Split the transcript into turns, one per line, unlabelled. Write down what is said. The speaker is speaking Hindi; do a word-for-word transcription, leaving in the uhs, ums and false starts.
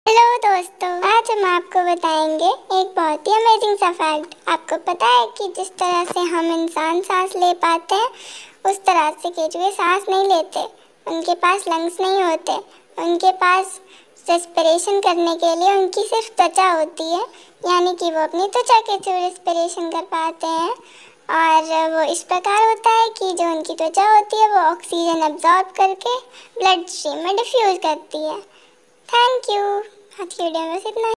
हेलो दोस्तों, आज हम आपको बताएंगे एक बहुत ही अमेजिंग सा फैक्ट। आपको पता है कि जिस तरह से हम इंसान सांस ले पाते हैं उस तरह से केचुए सांस नहीं लेते। उनके पास लंग्स नहीं होते, उनके पास रेस्पिरेशन करने के लिए उनकी सिर्फ त्वचा होती है, यानी कि वो अपनी त्वचा के थ्रू रेस्पिरेशन कर पाते हैं। और वो इस प्रकार होता है कि जो उनकी त्वचा होती है वो ऑक्सीजन अब्जॉर्ब करके ब्लड स्ट्रीम में डिफ्यूज़ करती है। Thank you. आज की वीडियो में बस इतना ही।